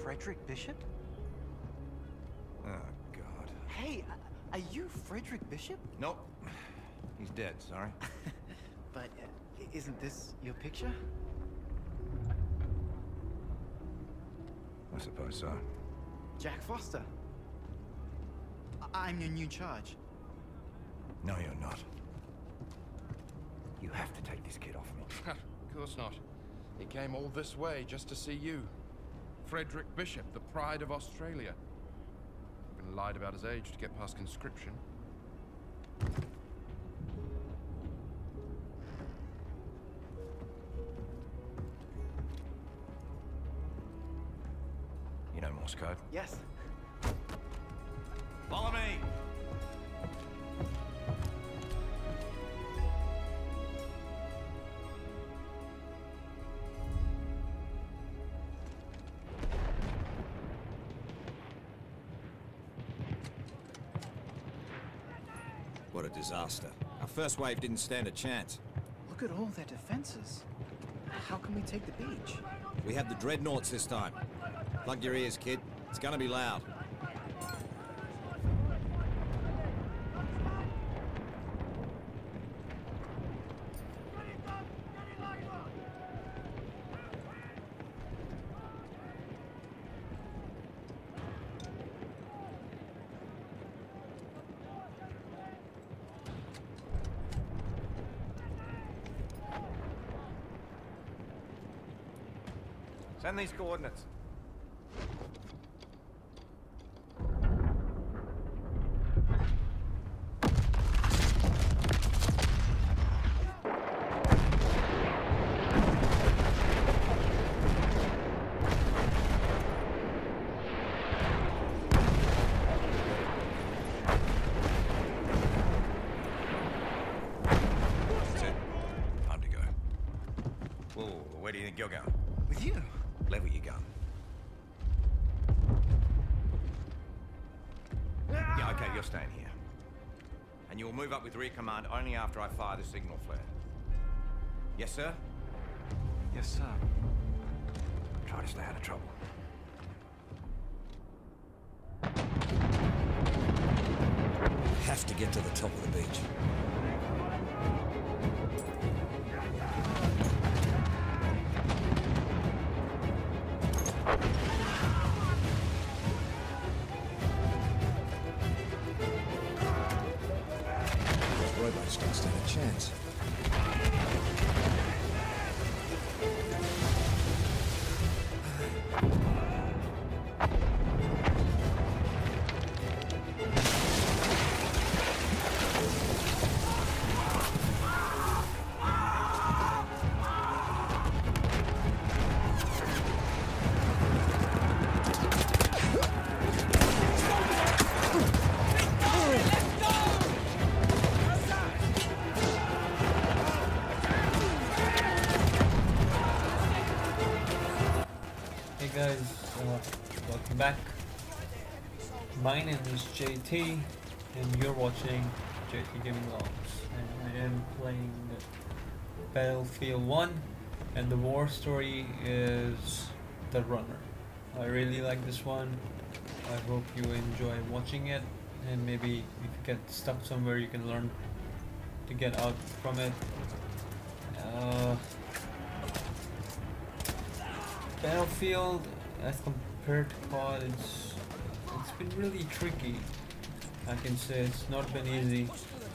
Frederick Bishop? Oh, God. Hey, are you Frederick Bishop? Nope. He's dead, sorry. But isn't this your picture? I suppose so. Jack Foster. I'm your new charge. No, you're not. You have to take this kid off me. Of course not. He came all this way just to see you. Frederick Bishop, the pride of Australia. Even lied about his age to get past conscription. You know Morse code? Yes. Follow me! What a disaster. Our first wave didn't stand a chance. Look at all their defenses. How can we take the beach? We have the dreadnoughts this time. Plug your ears, kid. It's gonna be loud. Send these coordinates. That's it. Time to go. Whoa, where do you think you're going? With you? Level your gun. Yeah, okay, you're staying here. And you'll move up with rear command only after I fire the signal flare. Yes, sir? Yes, sir. Try to stay out of trouble. Have to get to the top of the beach. Those robots don't stand a chance. Hey guys, welcome back. My name is JT and you're watching JT Gaming Logs, and I am playing Battlefield 1, and the war story is The Runner. I really like this one. I hope you enjoy watching it, and maybe if you get stuck somewhere you can learn to get out from it. Battlefield, as compared to COD, it's been really tricky. I can say it's not been easy.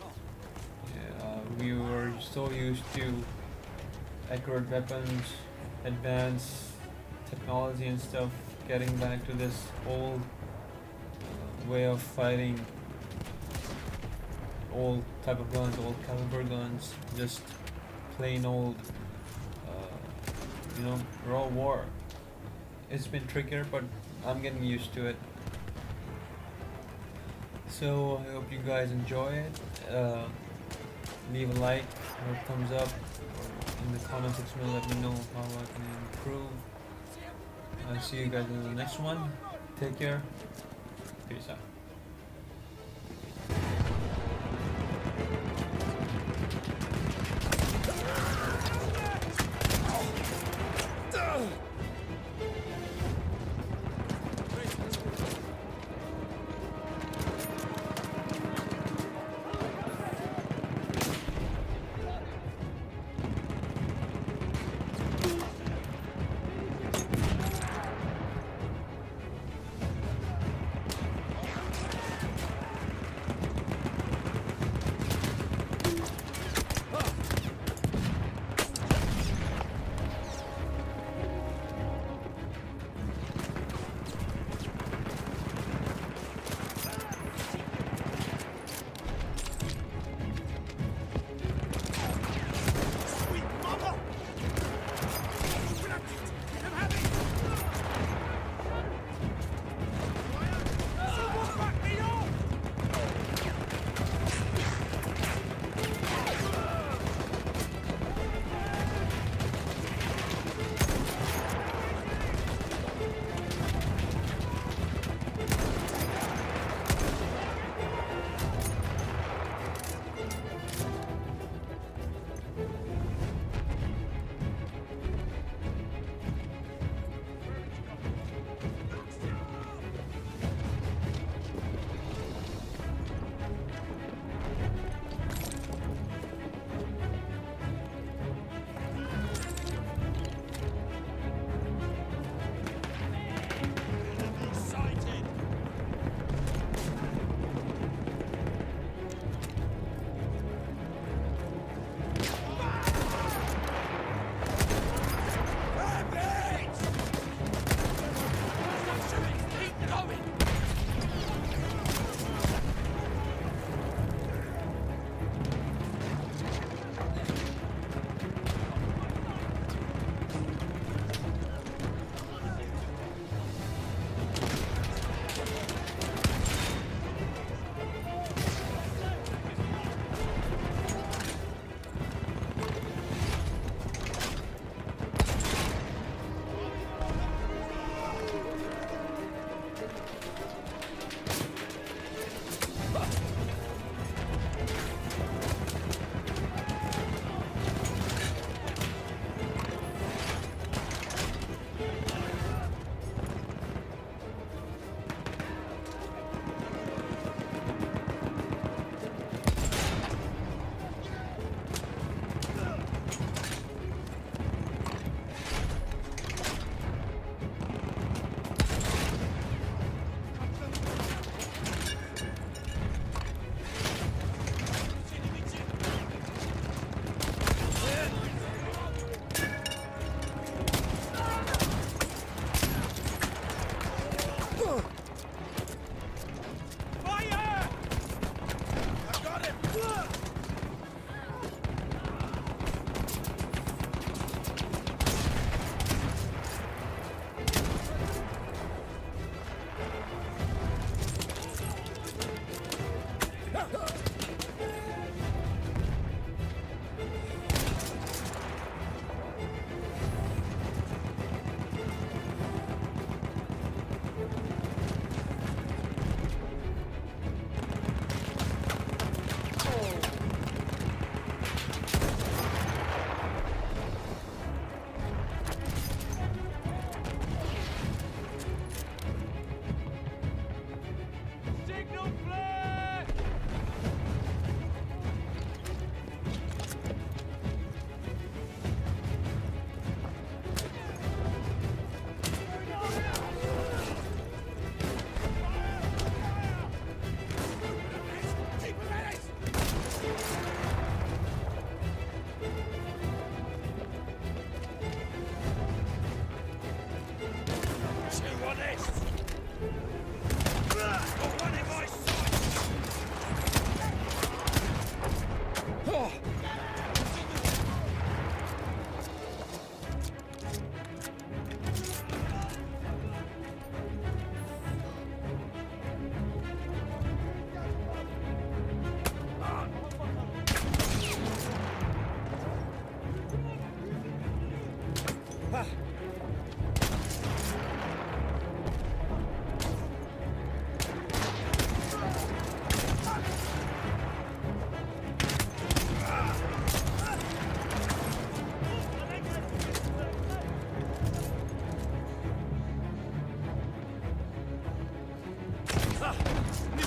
We were so used to accurate weapons, advanced technology and stuff, getting back to this old way of fighting, old type of guns, old caliber guns, just plain old raw war. It's been trickier, but I'm getting used to it. So I hope you guys enjoy it. Leave a like or a thumbs up, or in the comment section let me know how I can improve. I'll see you guys in the next one. Take care. Peace out.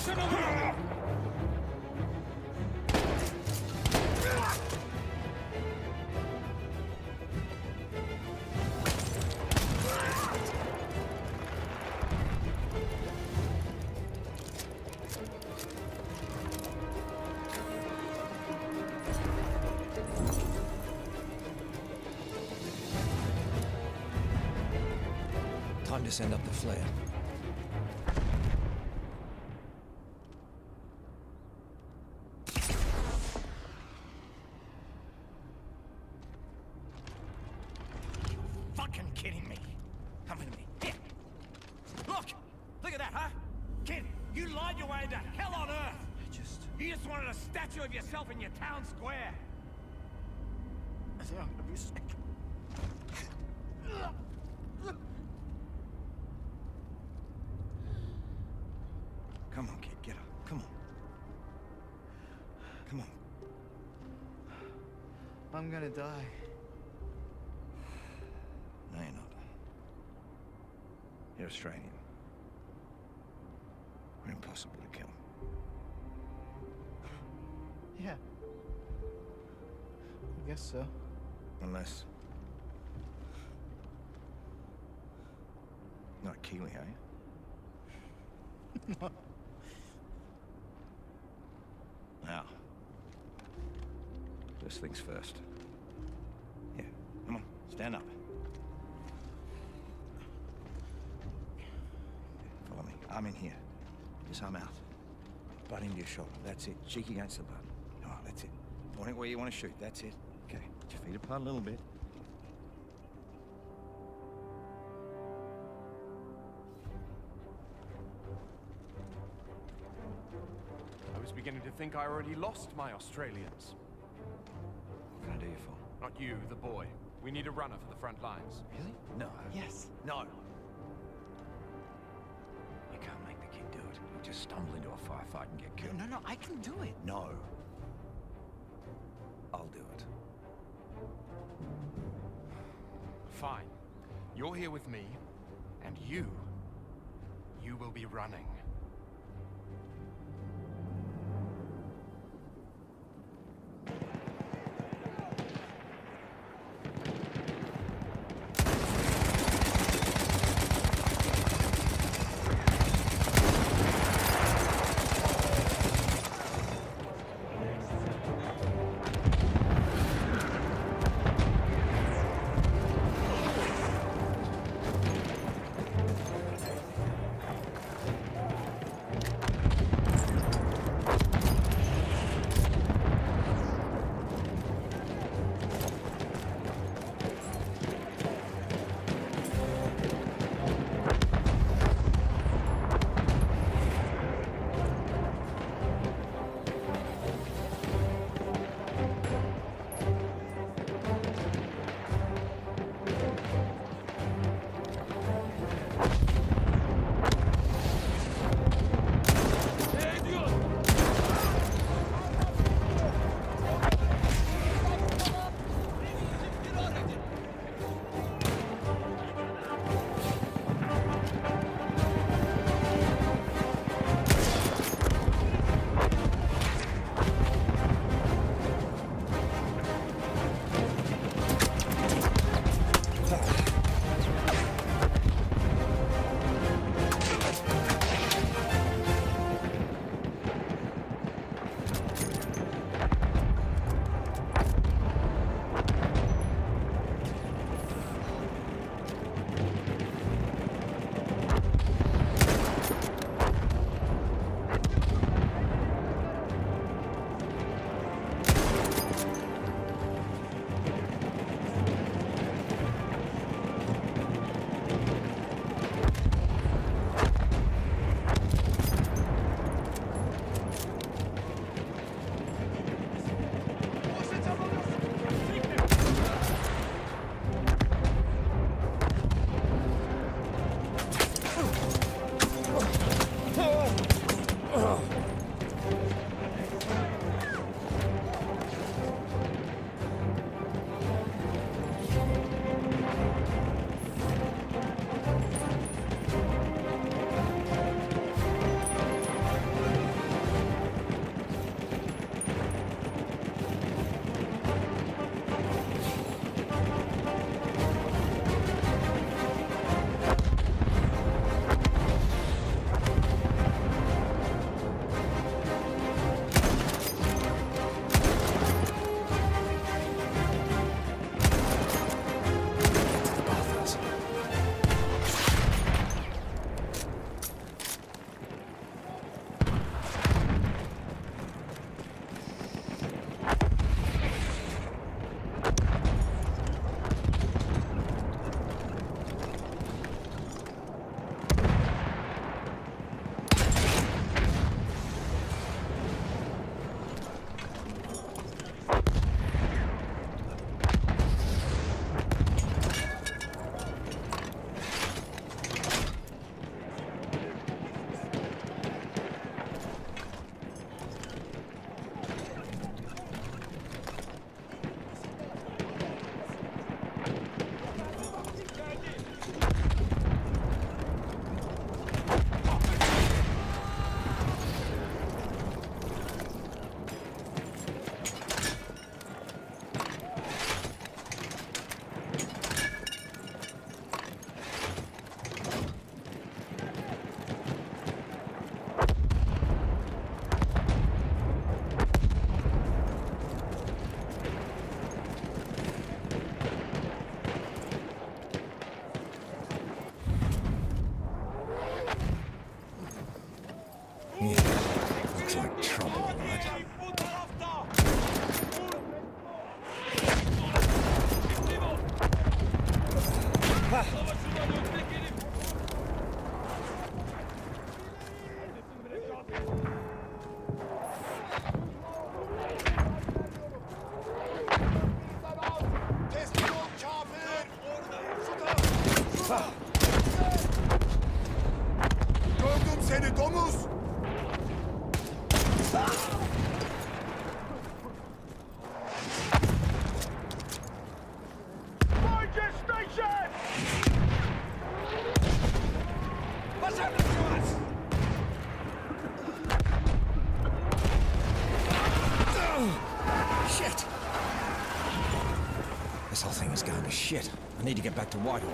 Time to send up the flare. Fucking kidding me? Come with me. Here. Look! Look at that, huh? Kid, you lied your way into hell on earth! You just wanted a statue of yourself in your town square! I think I'm gonna be sick. Come on, kid, get up. Come on. Come on. I'm gonna die. No, you're not. You're Australian. We're impossible to kill. Yeah. I guess so. Unless... Not Kiwi, are you? Now, first things first. Yeah, come on, stand up. Follow me. Arm in here. Just arm out. Butt into your shoulder. That's it. Cheek against the butt. All right, that's it. Point it where you want to shoot. That's it. Okay. Put your feet apart a little bit. I was beginning to think I already lost my Australians. What can I do you for? Not you, the boy. We need a runner for the front lines. Really? No. Yes. No. You can't make the kid do it. He'll just stumble into a firefight and get killed. No, no, I can do it. No. I'll do it. Fine. You're here with me, and you will be running. seni domuz! Ranger station! What's happening to us? Shit! This whole thing is going to shit. I need to get back to Whitehall.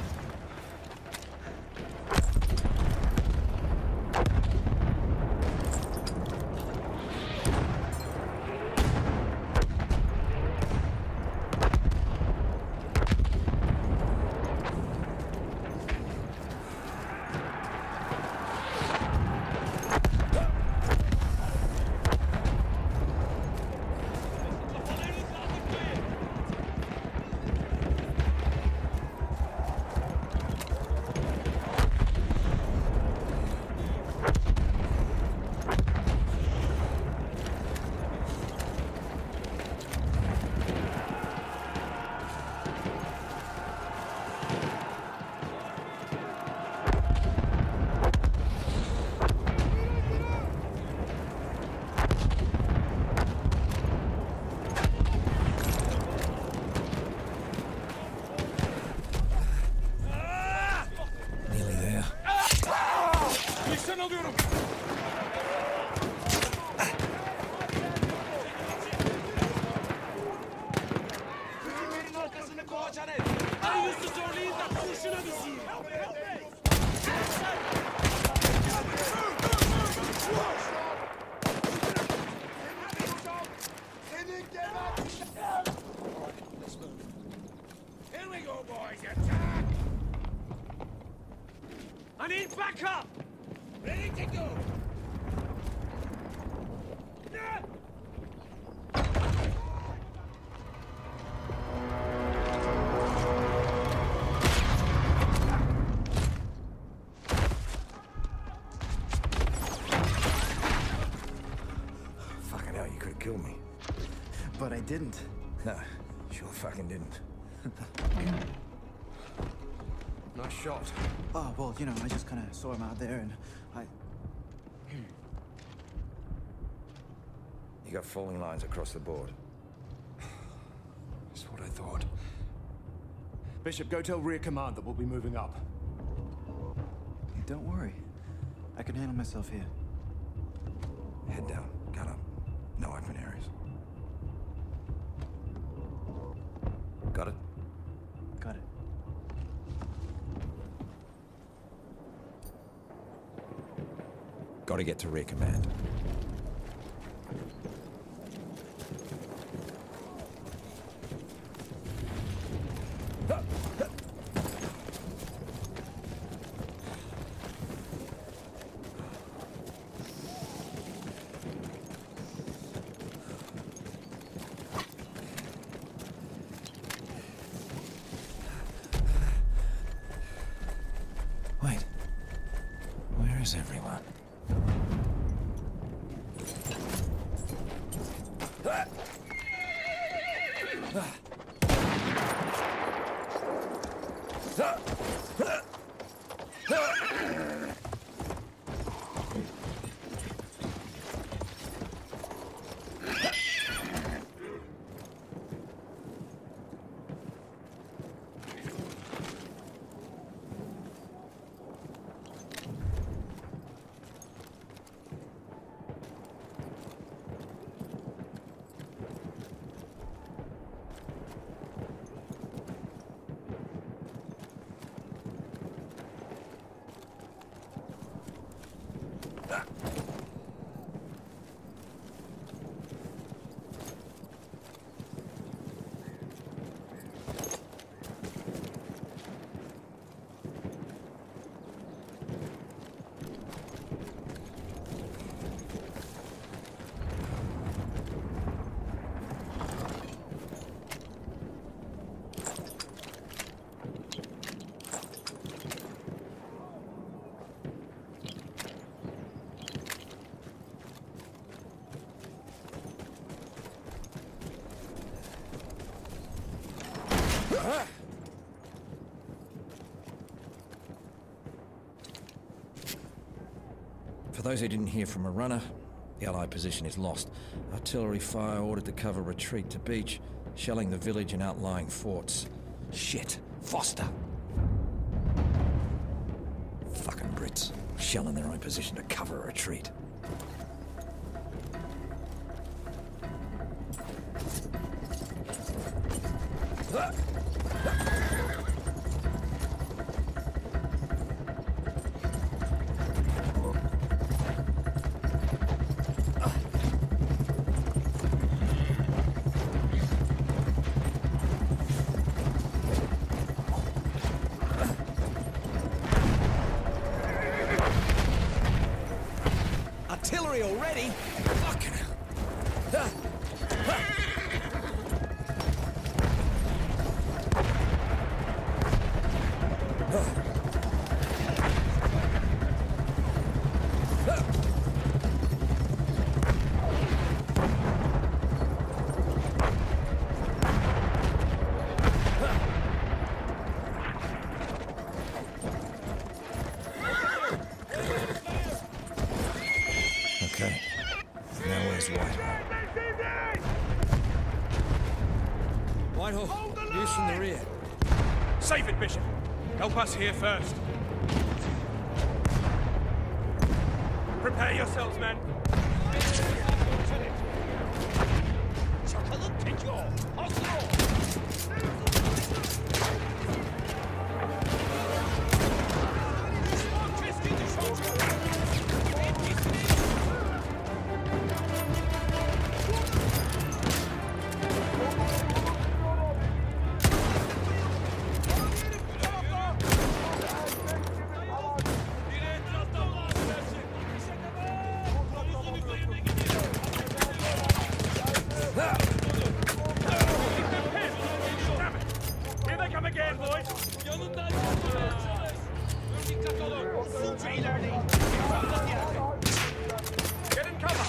Here we go, boys. Attack! I need backup! Ready to go! Fucking hell, you could have killed me. But I didn't. No, sure fucking didn't. Nice shot. Oh, well, you know, I just kind of saw him out there and I... You got falling lines across the board. That's what I thought. Bishop, go tell rear command that we'll be moving up. Hey, don't worry. I can handle myself here. Head down, gun up. No open areas. Got it? Got it. Got to get to rear command. Wait, where is everyone? For those who didn't hear from a runner, the Allied position is lost. Artillery fire ordered to cover retreat to beach, shelling the village and outlying forts. Shit. Foster! Fucking Brits. Shelling their own position to cover a retreat. Artillery already? Fucking hell. Okay. Now where's Whitehall? Whitehall, views from the rear. Save it, Bishop. Help us here first. Prepare yourselves, men. Here they come again, boys. Get in cover.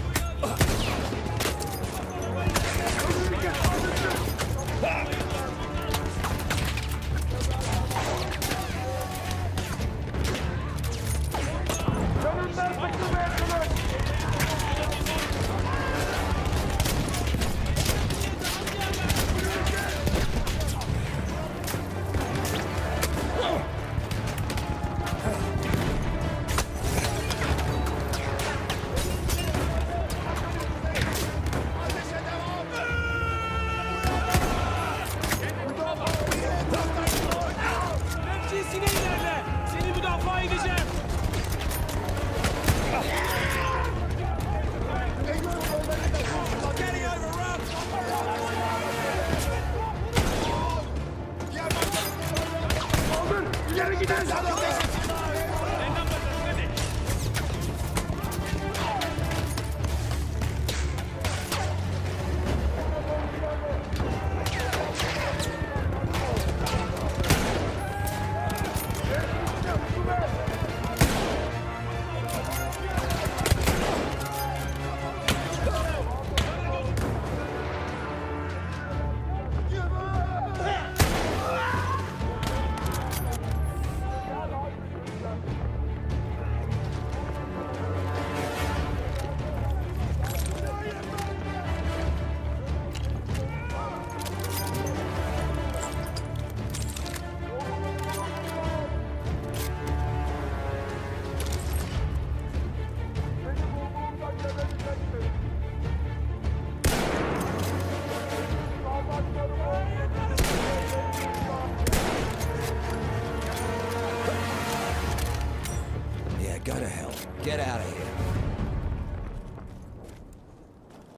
Seni müdafaa edeceğim. İleri gidin! Yeah, go to hell. Get out of here.